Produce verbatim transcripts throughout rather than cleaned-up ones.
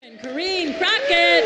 And Corinne Crockett.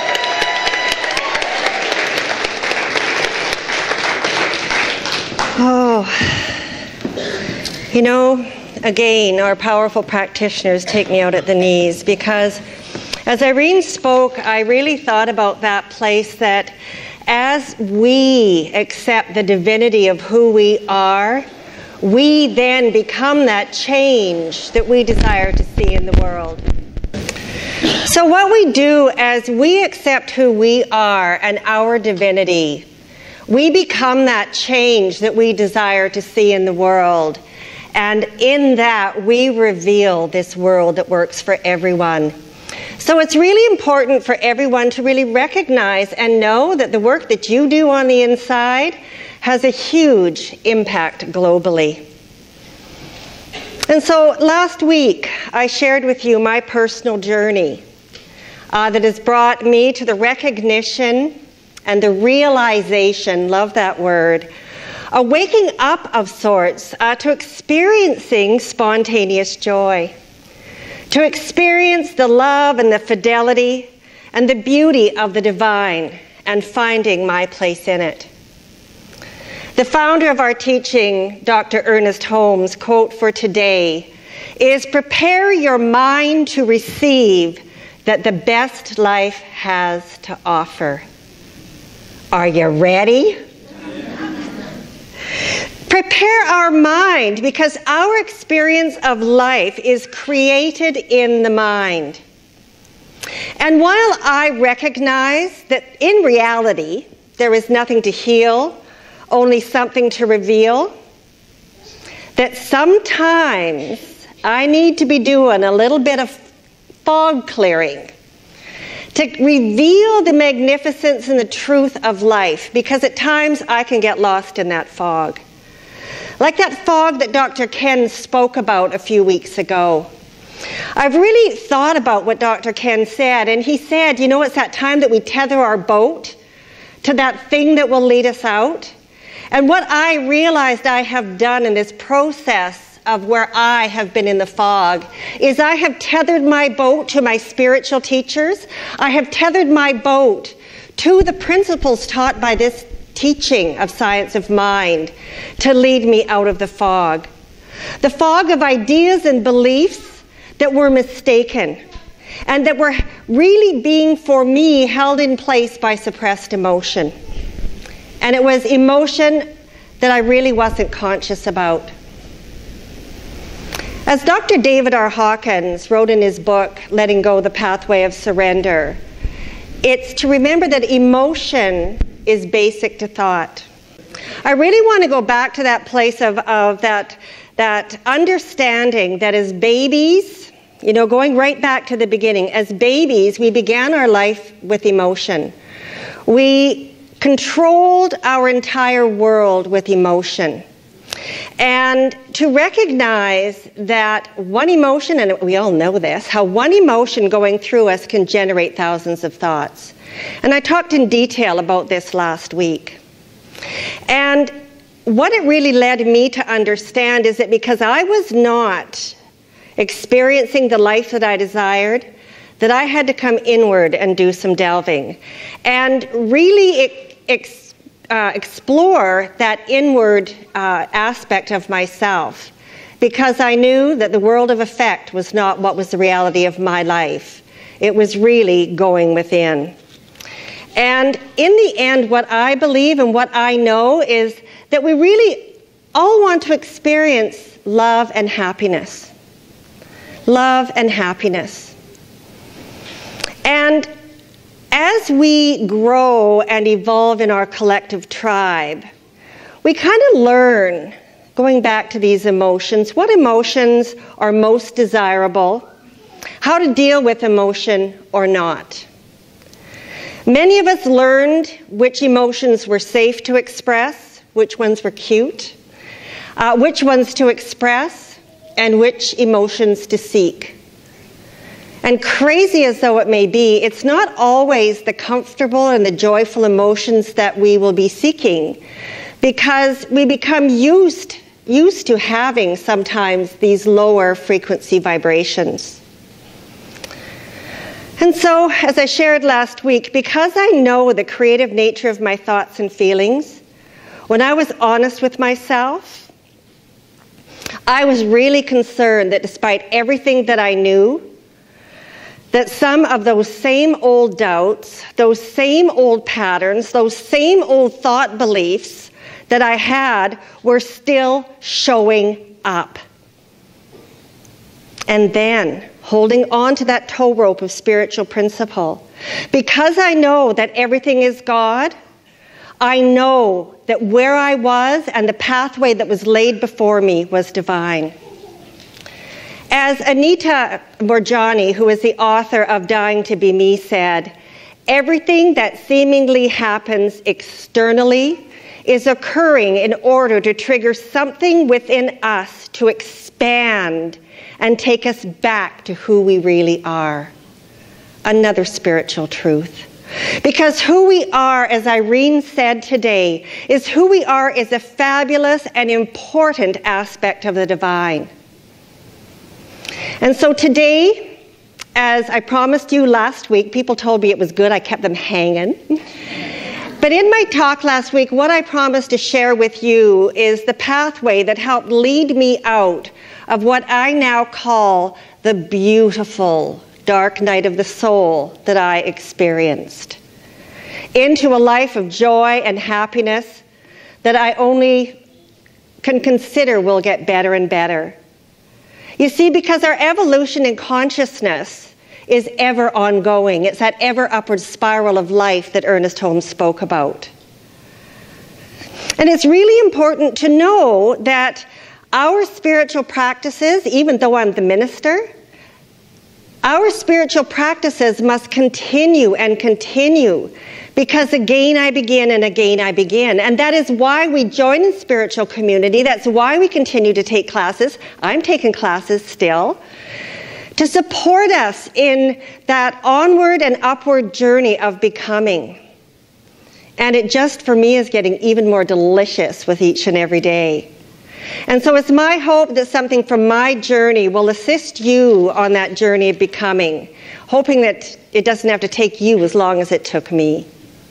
Oh, you know, again, our powerful practitioners take me out at the knees, because as Irene spoke, I really thought about that place that as we accept the divinity of who we are, we then become that change that we desire to see in the world. So what we do as we accept who we are and our divinity, we become that change that we desire to see in the world. And in that, we reveal this world that works for everyone. So it's really important for everyone to really recognize and know that the work that you do on the inside has a huge impact globally. And so last week, I shared with you my personal journey uh, that has brought me to the recognition and the realization, love that word, a waking up of sorts uh, to experiencing spontaneous joy, to experience the love and the fidelity and the beauty of the divine and finding my place in it. The founder of our teaching, Doctor Ernest Holmes' quote for today is, "Prepare your mind to receive that the best life has to offer." Are you ready? Prepare our mind, because our experience of life is created in the mind. And while I recognize that in reality there is nothing to heal, only something to reveal, that sometimes I need to be doing a little bit of fog clearing to reveal the magnificence and the truth of life, because at times I can get lost in that fog. Like that fog that Doctor Ken spoke about a few weeks ago. I've really thought about what Doctor Ken said, and he said, you know, it's that time that we tether our boat to that thing that will lead us out. And what I realized I have done in this process of where I have been in the fog is I have tethered my boat to my spiritual teachers. I have tethered my boat to the principles taught by this teaching of science of mind to lead me out of the fog. The fog of ideas and beliefs that were mistaken and that were really being, for me, held in place by suppressed emotion. And it was emotion that I really wasn't conscious about. As Doctor David R. Hawkins wrote in his book, Letting Go, The Pathway of Surrender, it's to remember that emotion is basic to thought. I really want to go back to that place of, of that, that understanding that as babies, you know, going right back to the beginning, as babies, we began our life with emotion. We controlled our entire world with emotion. And to recognize that one emotion, and we all know this, how one emotion going through us can generate thousands of thoughts. And I talked in detail about this last week. And what it really led me to understand is that because I was not experiencing the life that I desired, that I had to come inward and do some delving and really ex uh, explore that inward uh, aspect of myself, because I knew that the world of effect was not what was the reality of my life. It was really going within. And in the end, what I believe and what I know is that we really all want to experience love and happiness. Love and happiness. And as we grow and evolve in our collective tribe, we kind of learn, going back to these emotions, what emotions are most desirable, how to deal with emotion or not. Many of us learned which emotions were safe to express, which ones were cute, uh, which ones to express, and which emotions to seek. And crazy as though it may be, it's not always the comfortable and the joyful emotions that we will be seeking, because we become used, used to having sometimes these lower frequency vibrations. And so, as I shared last week, because I know the creative nature of my thoughts and feelings, when I was honest with myself, I was really concerned that despite everything that I knew, that some of those same old doubts, those same old patterns, those same old thought beliefs that I had were still showing up. And then, holding on to that tow rope of spiritual principle, because I know that everything is God, I know that where I was and the pathway that was laid before me was divine. As Anita Morjani, who is the author of Dying to Be Me, said, everything that seemingly happens externally is occurring in order to trigger something within us to expand and take us back to who we really are. Another spiritual truth. Because who we are, as Irene said today, is who we are is a fabulous and important aspect of the divine. And so today, as I promised you last week, people told me it was good, I kept them hanging. But in my talk last week, what I promised to share with you is the pathway that helped lead me out of what I now call the beautiful dark night of the soul that I experienced, into a life of joy and happiness that I only can consider will get better and better. You see, because our evolution in consciousness is ever ongoing. It's that ever upward spiral of life that Ernest Holmes spoke about. And it's really important to know that our spiritual practices, even though I'm the minister, our spiritual practices must continue and continue, because again I begin and again I begin. And that is why we join in spiritual community. That's why we continue to take classes. I'm taking classes still, to support us in that onward and upward journey of becoming. And it just, for me, is getting even more delicious with each and every day. And so it's my hope that something from my journey will assist you on that journey of becoming, hoping that it doesn't have to take you as long as it took me.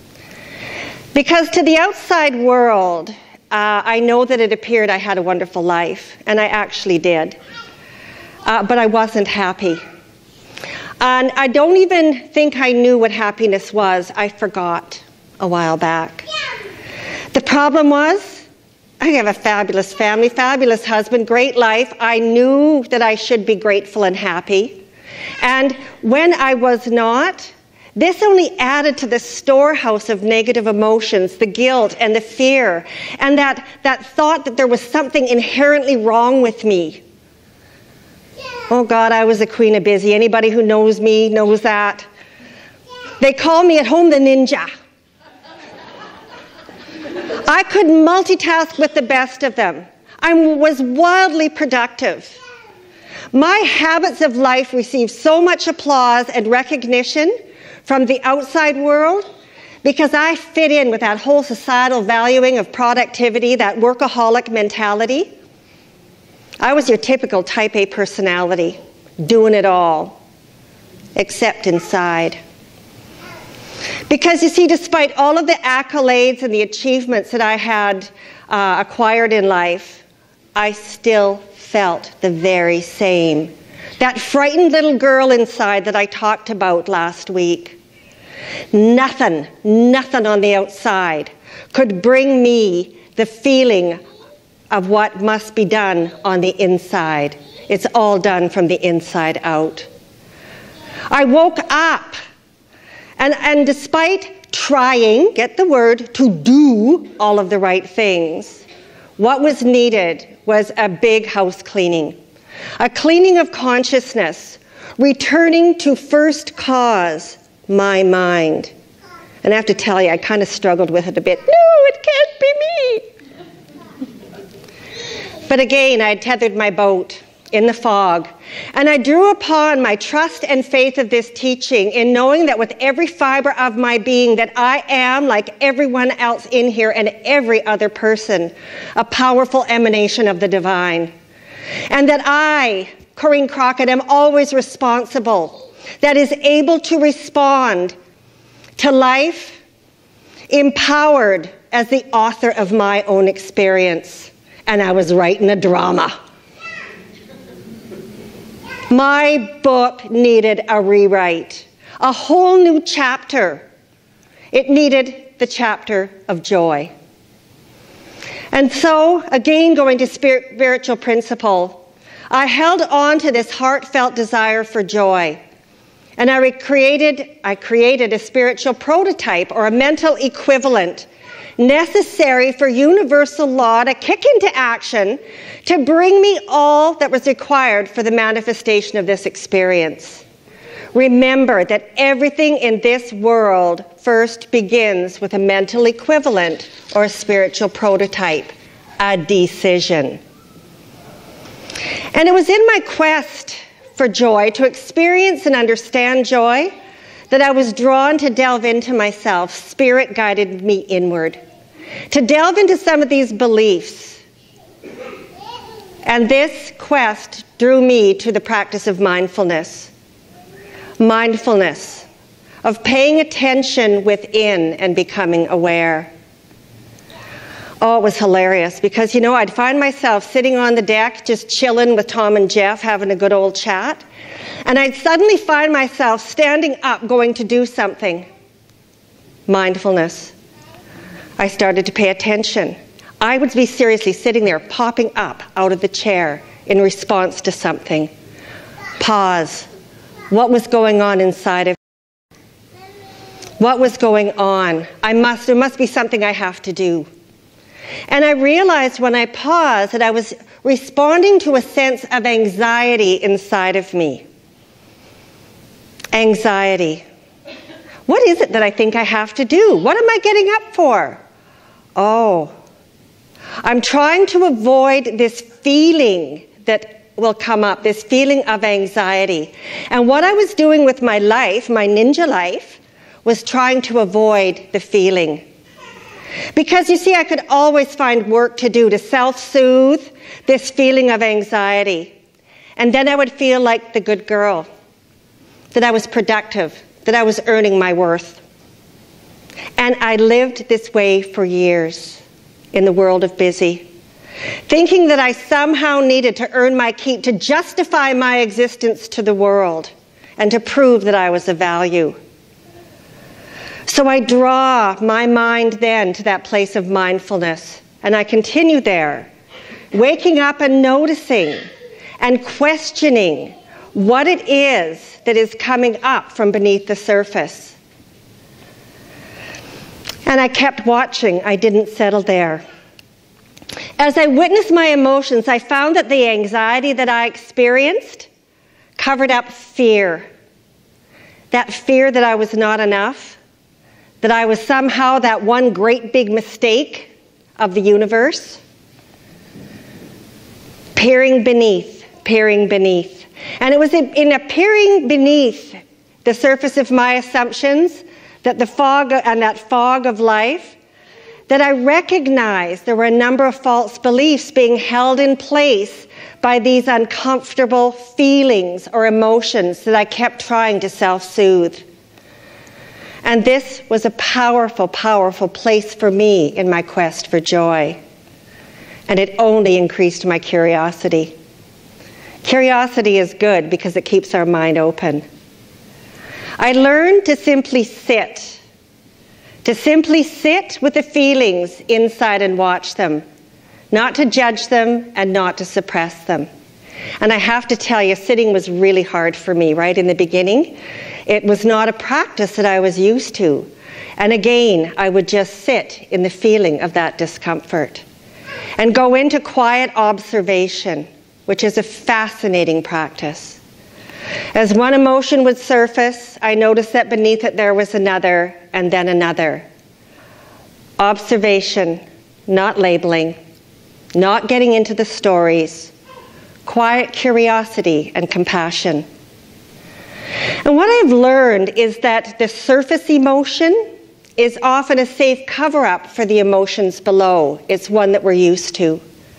Because to the outside world, uh, I know that it appeared I had a wonderful life, and I actually did. Uh, but I wasn't happy. And I don't even think I knew what happiness was. I forgot a while back. The problem was, I have a fabulous family, fabulous husband, great life. I knew that I should be grateful and happy. And when I was not, this only added to the storehouse of negative emotions, the guilt and the fear, and that, that thought that there was something inherently wrong with me. Oh God, I was a queen of busy. Anybody who knows me knows that. They call me at home the ninja. I could multitask with the best of them. I was wildly productive. My habits of life received so much applause and recognition from the outside world because I fit in with that whole societal valuing of productivity, that workaholic mentality. I was your typical type A personality, doing it all, except inside. Because you see, despite all of the accolades and the achievements that I had uh, acquired in life, I still felt the very same. That frightened little girl inside that I talked about last week. Nothing, nothing on the outside could bring me the feeling of what must be done on the inside. It's all done from the inside out. I woke up, and, and despite trying, get the word, to do all of the right things, what was needed was a big house cleaning. A cleaning of consciousness, returning to first cause, my mind. And I have to tell you, I kind of struggled with it a bit. No, it can't be me. But again, I had tethered my boat in the fog, and I drew upon my trust and faith of this teaching in knowing that with every fiber of my being that I am, like everyone else in here and every other person, a powerful emanation of the divine. And that I, Corinne Crockett, am always responsible that is able to respond to life, empowered as the author of my own experience. And I was writing a drama. My book needed a rewrite, a whole new chapter. It needed the chapter of joy. And so, again, going to spiritual principle, I held on to this heartfelt desire for joy. And I created, I created a spiritual prototype, or a mental equivalent, necessary for universal law to kick into action to bring me all that was required for the manifestation of this experience. Remember that everything in this world first begins with a mental equivalent or a spiritual prototype, a decision. And it was in my quest for joy, to experience and understand joy, that I was drawn to delve into myself. Spirit guided me inward, to delve into some of these beliefs. And this quest drew me to the practice of mindfulness. Mindfulness, of paying attention within and becoming aware. Oh, it was hilarious because, you know, I'd find myself sitting on the deck just chilling with Tom and Jeff, having a good old chat. And I'd suddenly find myself standing up, going to do something. Mindfulness. I started to pay attention. I would be seriously sitting there, popping up out of the chair in response to something. Pause. What was going on inside of me? What was going on? I must, there must be something I have to do. And I realized when I paused that I was responding to a sense of anxiety inside of me. Anxiety. What is it that I think I have to do? What am I getting up for? Oh, I'm trying to avoid this feeling that will come up, this feeling of anxiety. And what I was doing with my life, my ninja life, was trying to avoid the feeling. Because you see, I could always find work to do to self-soothe this feeling of anxiety. And then I would feel like the good girl, that I was productive, that I was earning my worth. And I lived this way for years in the world of busy, thinking that I somehow needed to earn my keep, to justify my existence to the world, and to prove that I was of value. So I draw my mind then to that place of mindfulness, and I continue there, waking up and noticing and questioning what it is that is coming up from beneath the surface. And I kept watching. I didn't settle there. As I witnessed my emotions, I found that the anxiety that I experienced covered up fear. That fear that I was not enough, that I was somehow that one great big mistake of the universe. Peering beneath, peering beneath. And it was in a peering beneath the surface of my assumptions, that the fog and that fog of life, that I recognized there were a number of false beliefs being held in place by these uncomfortable feelings or emotions that I kept trying to self-soothe. And this was a powerful, powerful place for me in my quest for joy. And it only increased my curiosity. Curiosity is good because it keeps our mind open. I learned to simply sit. To simply sit with the feelings inside and watch them. Not to judge them and not to suppress them. And I have to tell you, sitting was really hard for me right in the beginning. It was not a practice that I was used to. And again, I would just sit in the feeling of that discomfort and go into quiet observation, which is a fascinating practice. As one emotion would surface, I noticed that beneath it there was another, and then another. Observation, not labeling, not getting into the stories, quiet curiosity and compassion. And what I've learned is that the surface emotion is often a safe cover-up for the emotions below. It's one that we're used to.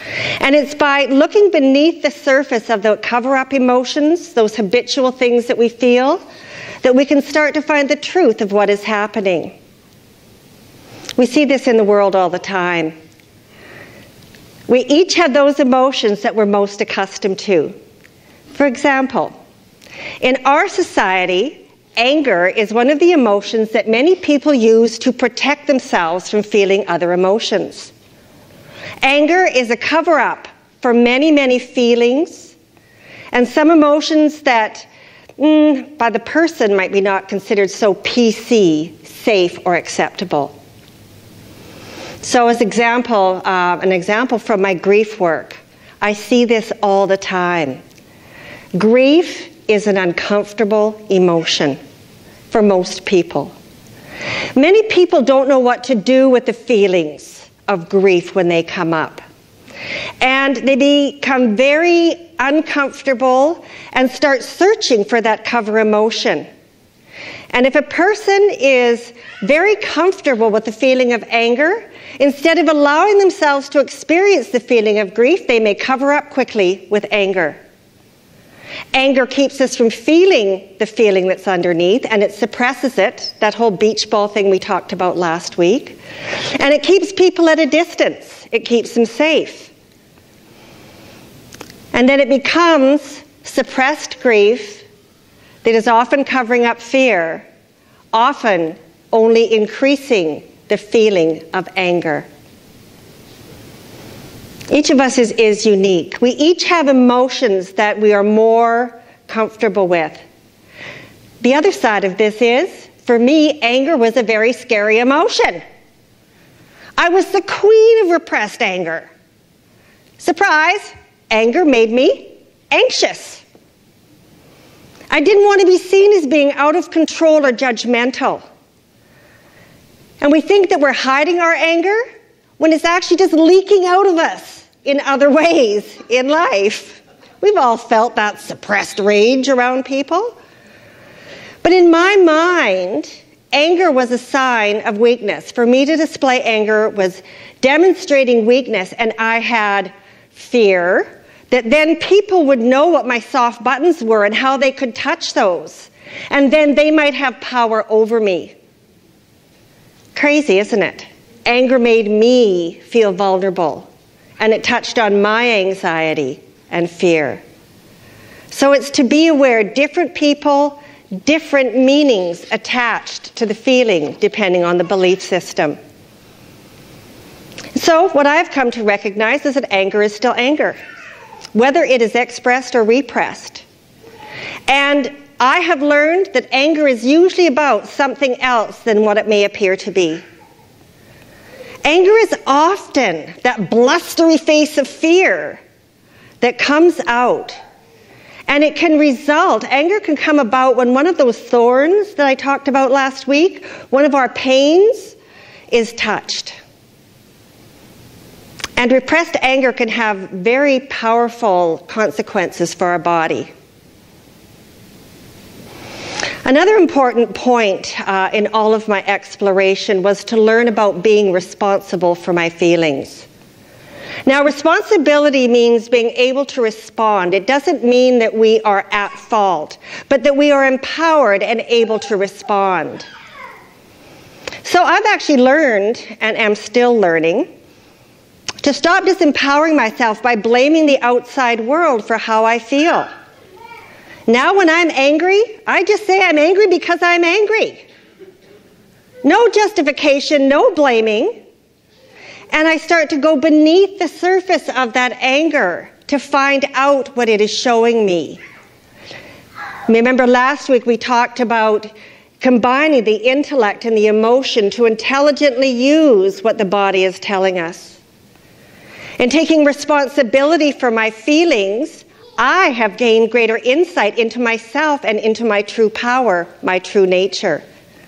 And it's by looking beneath the surface of the cover-up emotions, those habitual things that we feel, that we can start to find the truth of what is happening. We see this in the world all the time. We each have those emotions that we're most accustomed to. For example, in our society, anger is one of the emotions that many people use to protect themselves from feeling other emotions. Anger is a cover-up for many, many feelings, and some emotions that, mm, by the person, might be not considered so P C, safe, or acceptable. So as example, uh, an example from my grief work, I see this all the time. Grief is an uncomfortable emotion for most people. Many people don't know what to do with the feelings of grief when they come up. And they become very uncomfortable and start searching for that cover emotion. And if a person is very comfortable with the feeling of anger, instead of allowing themselves to experience the feeling of grief, they may cover up quickly with anger. Anger keeps us from feeling the feeling that's underneath, and it suppresses it, that whole beach ball thing we talked about last week. And it keeps people at a distance. It keeps them safe. And then it becomes suppressed grief that is often covering up fear, often only increasing the feeling of anger. Each of us is, is unique. We each have emotions that we are more comfortable with. The other side of this is, for me, anger was a very scary emotion. I was the queen of repressed anger. Surprise! Anger made me anxious. I didn't want to be seen as being out of control or judgmental. And we think that we're hiding our anger when it's actually just leaking out of us in other ways in life. We've all felt that suppressed rage around people. But in my mind, anger was a sign of weakness. For me to display anger was demonstrating weakness, and I had fear that then people would know what my soft buttons were and how they could touch those. And then they might have power over me. Crazy, isn't it? Anger made me feel vulnerable, and it touched on my anxiety and fear. So it's to be aware, different people, different meanings attached to the feeling, depending on the belief system. So what I've come to recognize is that anger is still anger, whether it is expressed or repressed. And I have learned that anger is usually about something else than what it may appear to be. Anger is often that blustery face of fear that comes out. And it can result, anger can come about when one of those thorns that I talked about last week, one of our pains, is touched. And repressed anger can have very powerful consequences for our body. Another important point uh, in all of my exploration was to learn about being responsible for my feelings. Now, responsibility means being able to respond. It doesn't mean that we are at fault, but that we are empowered and able to respond. So I've actually learned, and am still learning, to stop disempowering myself by blaming the outside world for how I feel. Now when I'm angry, I just say I'm angry because I'm angry. No justification, no blaming. And I start to go beneath the surface of that anger to find out what it is showing me. Remember last week we talked about combining the intellect and the emotion to intelligently use what the body is telling us. And taking responsibility for my feelings, I have gained greater insight into myself and into my true power, my true nature.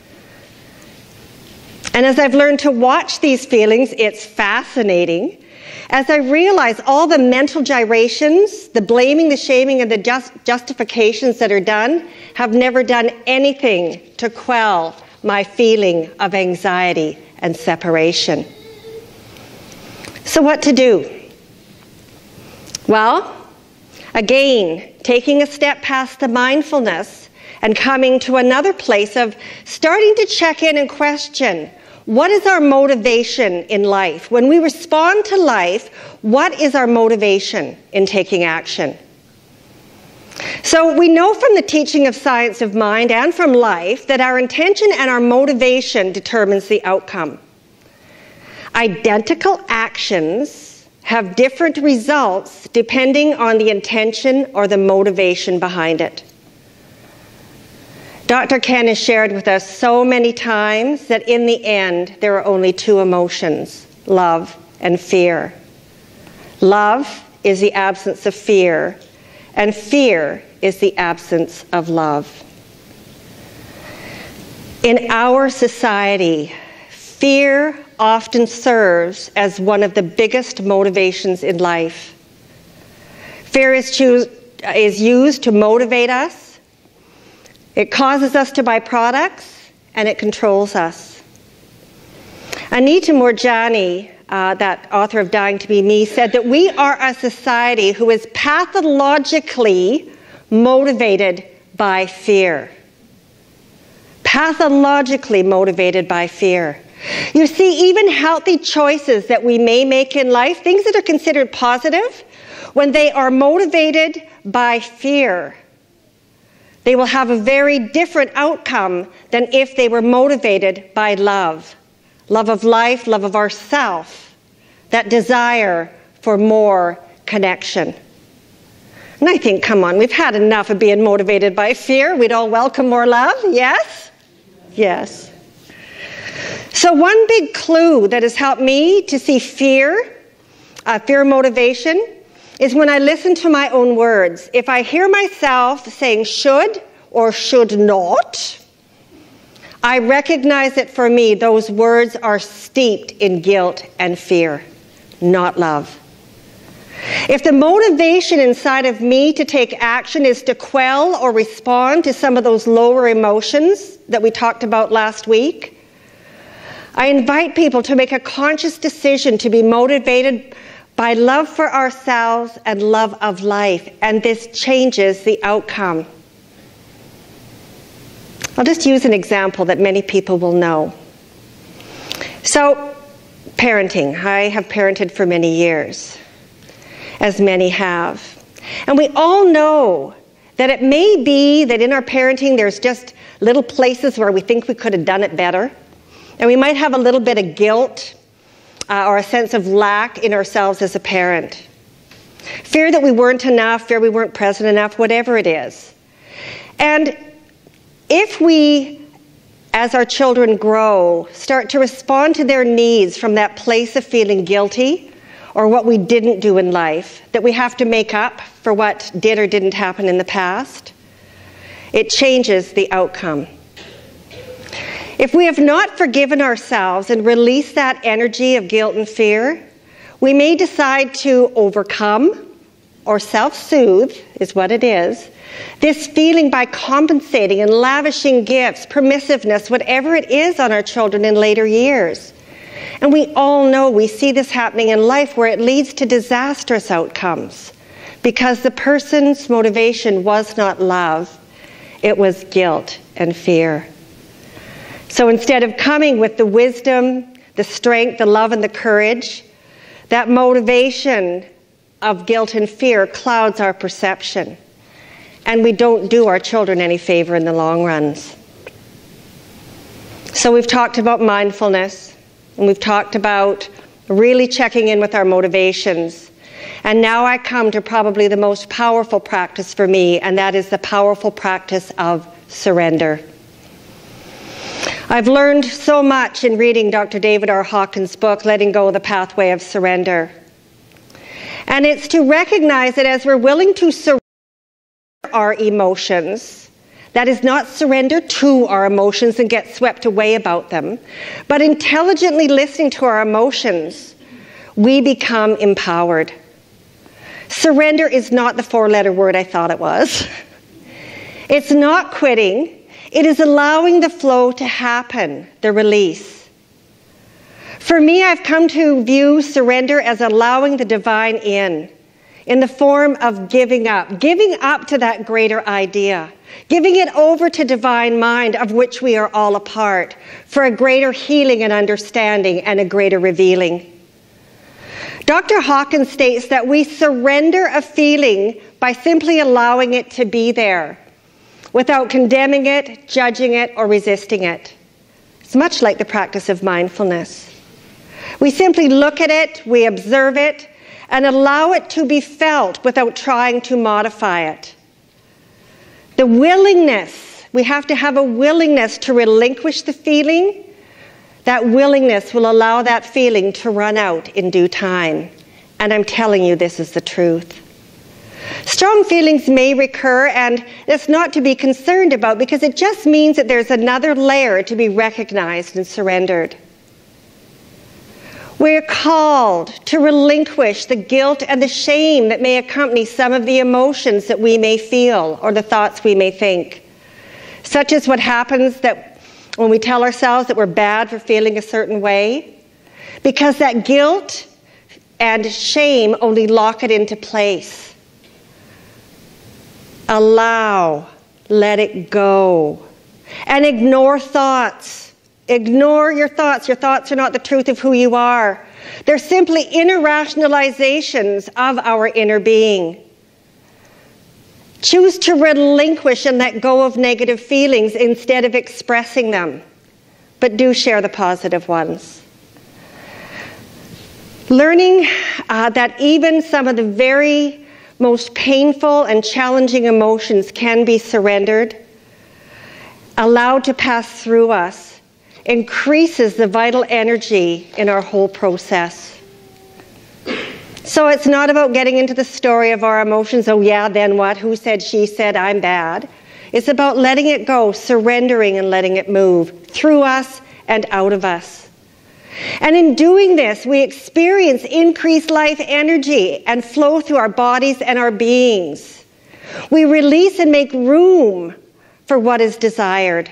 And as I've learned to watch these feelings, it's fascinating. As I realize all the mental gyrations, the blaming, the shaming, and the just justifications that are done have never done anything to quell my feeling of anxiety and separation. So what to do? Well, again, taking a step past the mindfulness and coming to another place of starting to check in and question, what is our motivation in life? When we respond to life, what is our motivation in taking action? So we know from the teaching of science of mind and from life that our intention and our motivation determines the outcome. Identical actions have different results depending on the intention or the motivation behind it. Doctor Ken has shared with us so many times that in the end there are only two emotions, love and fear. Love is the absence of fear, and fear is the absence of love. In our society, fear often serves as one of the biggest motivations in life. Fear is, choose, is used to motivate us. It causes us to buy products, and it controls us. Anita Moorjani, uh, that author of Dying to Be Me, said that we are a society who is pathologically motivated by fear. Pathologically motivated by fear. You see, even healthy choices that we may make in life, things that are considered positive, when they are motivated by fear, they will have a very different outcome than if they were motivated by love. Love of life, love of ourself, that desire for more connection. And I think, come on, we've had enough of being motivated by fear. We'd all welcome more love, yes? Yes. So one big clue that has helped me to see fear, uh, fear motivation, is when I listen to my own words. If I hear myself saying should or should not, I recognize that for me, those words are steeped in guilt and fear, not love. If the motivation inside of me to take action is to quell or respond to some of those lower emotions that we talked about last week, I invite people to make a conscious decision to be motivated by love for ourselves and love of life, and this changes the outcome. I'll just use an example that many people will know. So, parenting. I have parented for many years, as many have. And we all know that it may be that in our parenting there's just little places where we think we could have done it better. And we might have a little bit of guilt uh, or a sense of lack in ourselves as a parent. Fear that we weren't enough, fear we weren't present enough, whatever it is. And if we, as our children grow, start to respond to their needs from that place of feeling guilty or what we didn't do in life, that we have to make up for what did or didn't happen in the past, it changes the outcome. If we have not forgiven ourselves and released that energy of guilt and fear, we may decide to overcome or self-soothe, is what it is, this feeling by compensating and lavishing gifts, permissiveness, whatever it is on our children in later years. And we all know, we see this happening in life where it leads to disastrous outcomes because the person's motivation was not love, it was guilt and fear. So instead of coming with the wisdom, the strength, the love, and the courage, that motivation of guilt and fear clouds our perception. And we don't do our children any favor in the long runs. So we've talked about mindfulness, and we've talked about really checking in with our motivations. And now I come to probably the most powerful practice for me, and that is the powerful practice of surrender. I've learned so much in reading Doctor David R. Hawkins' book, Letting Go of the Pathway of Surrender. And it's to recognize that as we're willing to surrender our emotions, that is not surrender to our emotions and get swept away about them, but intelligently listening to our emotions, we become empowered. Surrender is not the four-letter word I thought it was. It's not quitting. It is allowing the flow to happen, the release. For me, I've come to view surrender as allowing the divine in. in the form of giving up, giving up to that greater idea, giving it over to divine mind of which we are all a part for a greater healing and understanding and a greater revealing. Doctor Hawkins states that we surrender a feeling by simply allowing it to be there without condemning it, judging it, or resisting it. It's much like the practice of mindfulness. We simply look at it, we observe it, and allow it to be felt without trying to modify it. The willingness, we have to have a willingness to relinquish the feeling. That willingness will allow that feeling to run out in due time. And I'm telling you, this is the truth. Strong feelings may recur, and it's not to be concerned about because it just means that there's another layer to be recognized and surrendered. We're called to relinquish the guilt and the shame that may accompany some of the emotions that we may feel or the thoughts we may think, such as what happens that when we tell ourselves that we're bad for feeling a certain way, because that guilt and shame only lock it into place. Allow, let it go, and ignore thoughts. Ignore your thoughts. Your thoughts are not the truth of who you are. They're simply inner rationalizations of our inner being. Choose to relinquish and let go of negative feelings instead of expressing them, but do share the positive ones. Learning uh, that even some of the very most painful and challenging emotions can be surrendered, allowed to pass through us, increases the vital energy in our whole process. So it's not about getting into the story of our emotions, oh yeah, then what, who said, she said, I'm bad. It's about letting it go, surrendering and letting it move through us and out of us. And in doing this, we experience increased life energy and flow through our bodies and our beings. We release and make room for what is desired.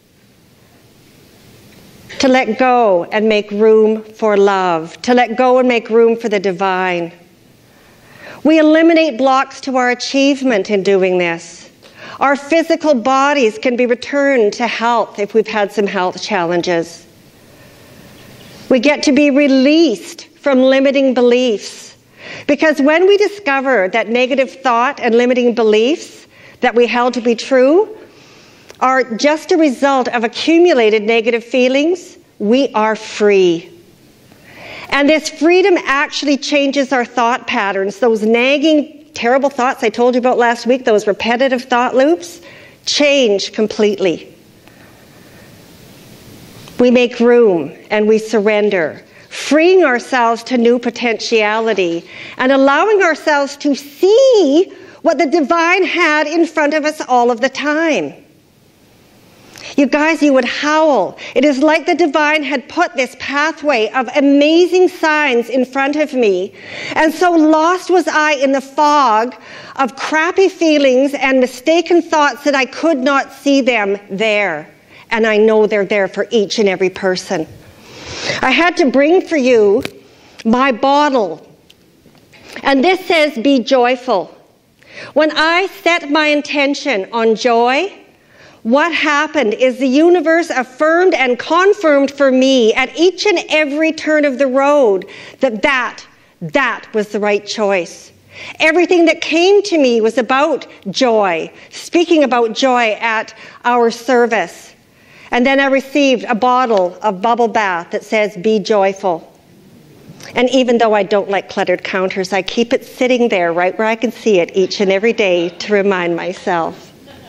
To let go and make room for love. To let go and make room for the divine. We eliminate blocks to our achievement in doing this. Our physical bodies can be returned to health if we've had some health challenges. We get to be released from limiting beliefs. Because when we discover that negative thought and limiting beliefs that we held to be true are just a result of accumulated negative feelings, we are free. And this freedom actually changes our thought patterns. Those nagging, terrible thoughts I told you about last week, those repetitive thought loops, change completely. We make room and we surrender, freeing ourselves to new potentiality and allowing ourselves to see what the divine had in front of us all of the time. You guys, you would howl. It is like the divine had put this pathway of amazing signs in front of me. And so lost was I in the fog of crappy feelings and mistaken thoughts that I could not see them there. And I know they're there for each and every person. I had to bring for you my bottle. And this says, be joyful. When I set my intention on joy, what happened is the universe affirmed and confirmed for me at each and every turn of the road that that, that was the right choice. Everything that came to me was about joy, speaking about joy at our service. And then I received a bottle of bubble bath that says, be joyful. And even though I don't like cluttered counters, I keep it sitting there right where I can see it each and every day to remind myself.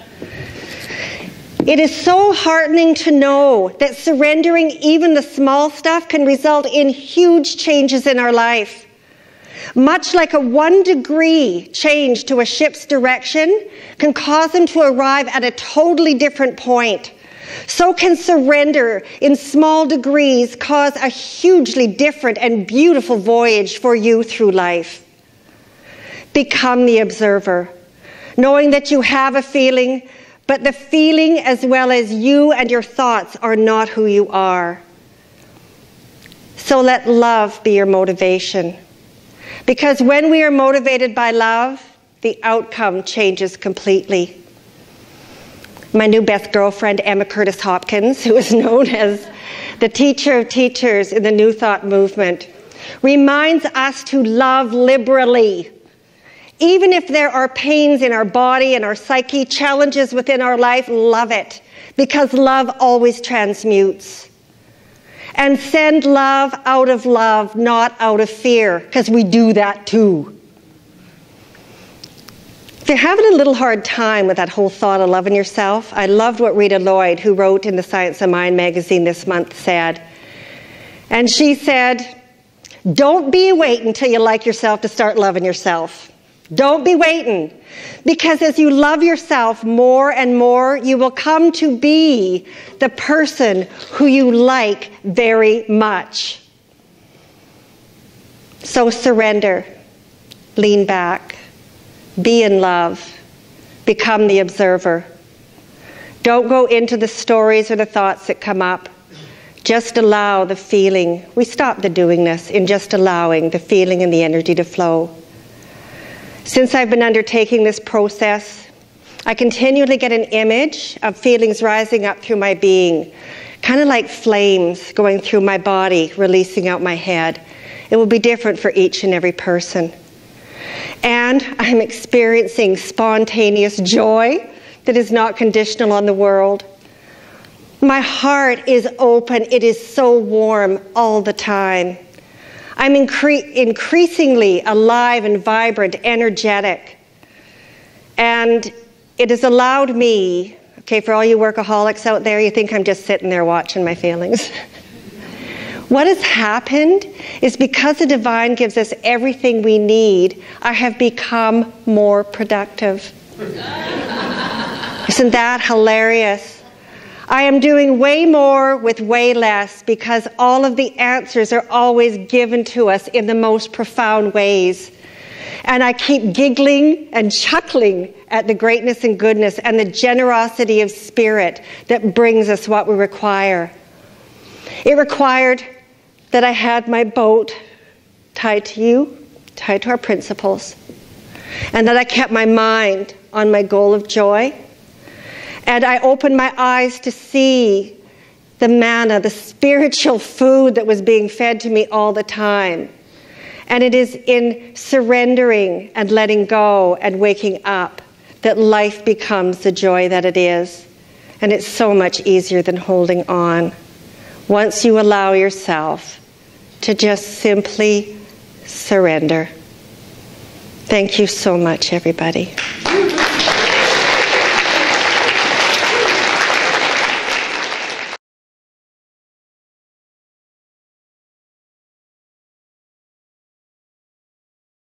It is so heartening to know that surrendering even the small stuff can result in huge changes in our life. Much like a one degree change to a ship's direction can cause them to arrive at a totally different point. So can surrender in small degrees cause a hugely different and beautiful voyage for you through life. Become the observer, knowing that you have a feeling, but the feeling as well as you and your thoughts are not who you are. So let love be your motivation. Because when we are motivated by love, the outcome changes completely. My new best girlfriend, Emma Curtis Hopkins, who is known as the teacher of teachers in the New Thought movement, reminds us to love liberally. Even if there are pains in our body and our psyche, challenges within our life, love it, because love always transmutes. And send love out of love, not out of fear, because we do that too. If you're having a little hard time with that whole thought of loving yourself, I loved what Rita Lloyd, who wrote in the Science of Mind magazine this month, said. And she said, don't be waiting until you like yourself to start loving yourself. Don't be waiting. Because as you love yourself more and more, you will come to be the person who you like very much. So surrender, lean back, be in love, become the observer. Don't go into the stories or the thoughts that come up. Just allow the feeling. We stop the doingness in just allowing the feeling and the energy to flow. Since I've been undertaking this process, I continually get an image of feelings rising up through my being, kind of like flames going through my body, releasing out my head. It will be different for each and every person. And I'm experiencing spontaneous joy that is not conditional on the world. My heart is open. It is so warm all the time. I'm incre- increasingly alive and vibrant, energetic. And it has allowed me, okay, for all you workaholics out there, you think I'm just sitting there watching my feelings. What has happened is because the divine gives us everything we need, I have become more productive. Isn't that hilarious? I am doing way more with way less because all of the answers are always given to us in the most profound ways. And I keep giggling and chuckling at the greatness and goodness and the generosity of spirit that brings us what we require. It required that I had my boat tied to you, tied to our principles, and that I kept my mind on my goal of joy. And I opened my eyes to see the manna, the spiritual food that was being fed to me all the time. And it is in surrendering and letting go and waking up that life becomes the joy that it is. And it's so much easier than holding on. Once you allow yourself to just simply surrender. Thank you so much, everybody.